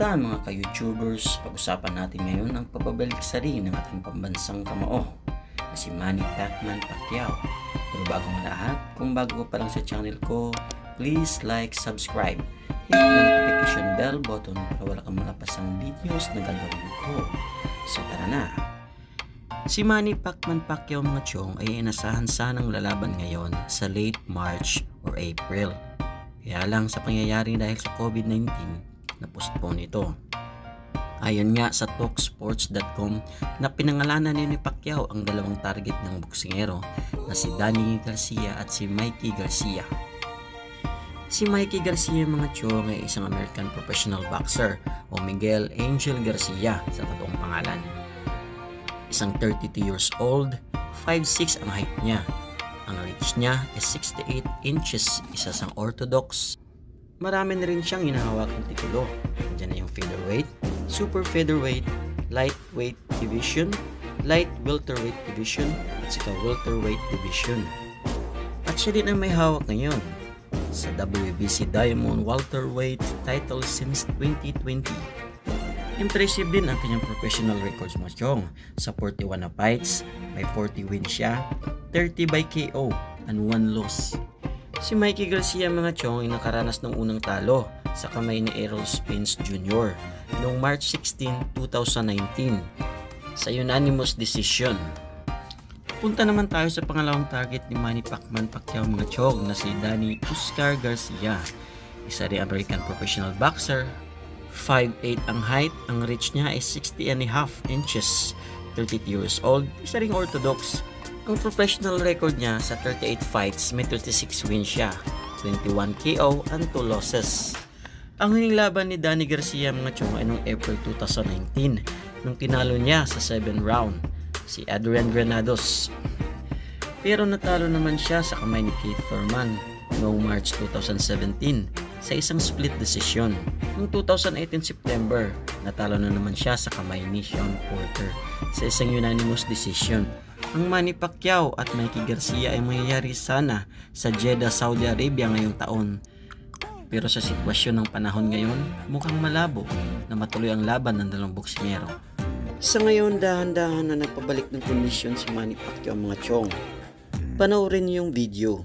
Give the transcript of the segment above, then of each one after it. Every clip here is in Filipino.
Kamusta mga ka-YouTubers? Pag-usapan natin ngayon ang pababalik-sari ng ating pambansang kamao na si Manny Pacman Pacquiao. Pero bago ang lahat, kung bago ka pa lang sa channel ko, please like, subscribe, hit the notification bell button para wala kang malapasang videos na gagawin ko. So tara na! Si Manny Pacman Pacquiao mga chong ay inasahan sanang lalaban ngayon sa late March or April. Kaya lang sa pangyayari dahil sa COVID-19, na-postpone ito. Ayon nga sa talksports.com na pinangalanan ni Pacquiao ang dalawang target ng boksingero na si Danny Garcia at si Mikey Garcia. Si Mikey Garcia mga chong ay isang American professional boxer o Miguel Angel Garcia sa totoong pangalan. Isang 32 years old, 5'6" ang height niya. Ang reach niya is 68 inches, isa sang orthodox. Marami na rin siyang hinahawakang titulo. Diyan na yung featherweight, super featherweight, lightweight division, light welterweight division, at saka welterweight division. At siya din ang may hawak ngayon sa WBC Diamond welterweight title since 2020. Impressive din ang kanyang professional records mga chong. Sa 41 na fights, may 40 wins siya, 30 by KO, and 1 loss. Si Mikey Garcia mga chong ay nakaranas ng unang talo sa kamay ni Errol Spence Jr. noong March 16, 2019 sa unanimous decision. Punta naman tayo sa pangalawang target ni Manny Pacman Pacquiao mga chong na si Danny Oscar Garcia. Isa rin American professional boxer, 5'8" ang height, ang reach niya ay 60.5 inches, 32 years old, isa ring orthodox. Ang professional record niya sa 38 fights, may 36 wins siya, 21 KO and 2 losses. Ang huling laban ni Danny Garcia mga chong ay noong April 2019 nung tinalo niya sa 7th round si Adrian Granados. Pero natalo naman siya sa kamay ni Keith Thurman noong March 2017 sa isang split decision. Noong 2018 September, natalo na naman siya sa kamay ni Sean Porter sa isang unanimous decision. Ang Manny Pacquiao at Mikey Garcia ay mangyayari sana sa Jeddah, Saudi Arabia ngayong taon. Pero sa sitwasyon ng panahon ngayon, mukhang malabo na matuloy ang laban ng dalawang boksingero. Sa ngayon, dahan-dahan na nagpabalik ng kondisyon si Manny Pacquiao mga chong. Panoorin niyo yung video.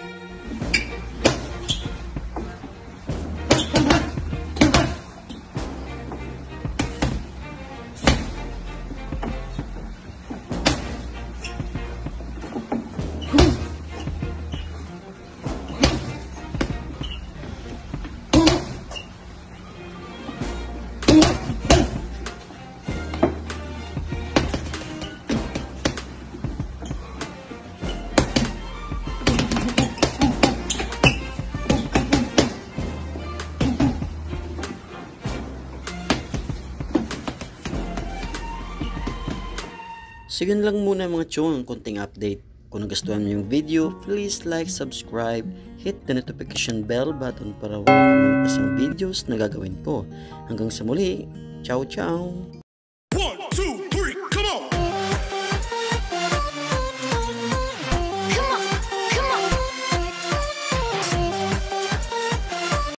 So yun lang muna mga chong, ang konting update. Kung nagustuhan mo yung video, please like, subscribe, hit the notification bell button para wala kang mga videos na gagawin ko. Hanggang sa muli, ciao ciao!